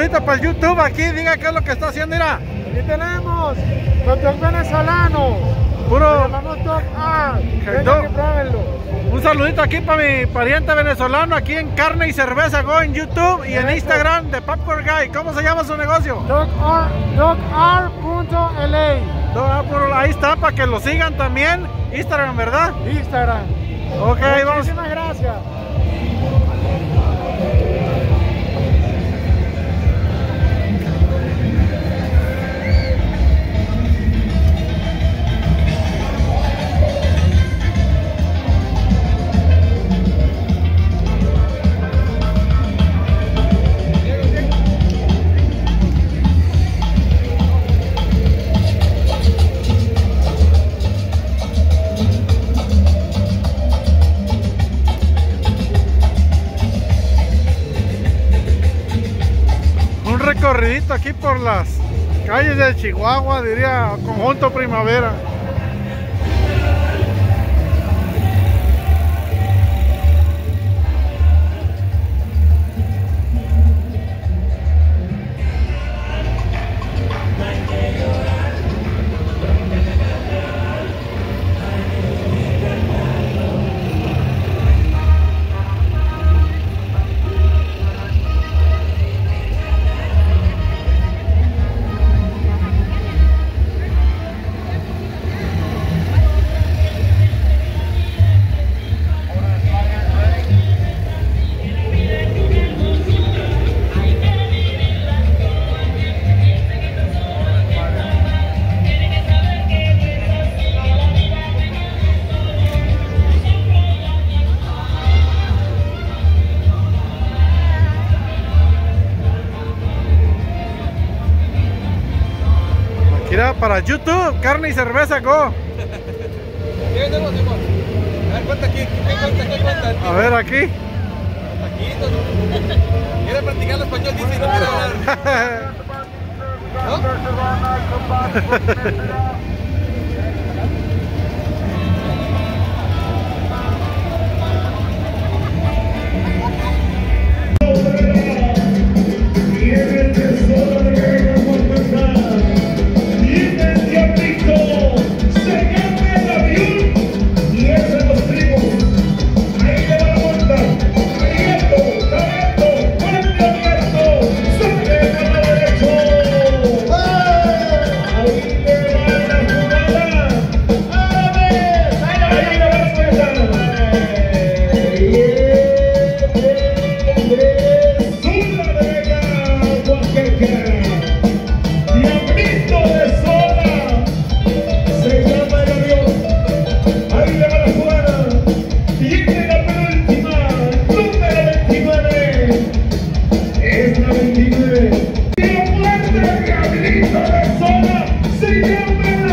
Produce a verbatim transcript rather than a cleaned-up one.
saludito para el YouTube aquí, diga qué es lo que está haciendo, mira. Aquí tenemos los dogs venezolanos. Puro. Lo llamamos Dog Art. Vengan Dog. y pruébenlo. Un saludito aquí para mi pariente venezolano aquí en Carne y Cerveza Go en YouTube y en Instagram de Popcorn Guy. ¿Cómo se llama su negocio? dog art punto L A. Dog Art, ahí está para que lo sigan también. Instagram, ¿verdad? Instagram. Ok, vamos. Muchísimas gracias. Recorridito aquí por las calles de Chihuahua, diría Conjunto Primavera. Mira, para YouTube, Carne y Cerveza Go. A ver, cuenta aquí, ¿qué cuenta, qué cuenta? A ver, aquí. Aquí, no. Quiere practicar el español, dice, y no quiere hablar. ¿No? ¡Y la muerte, diablito de zona! ¡Se llama!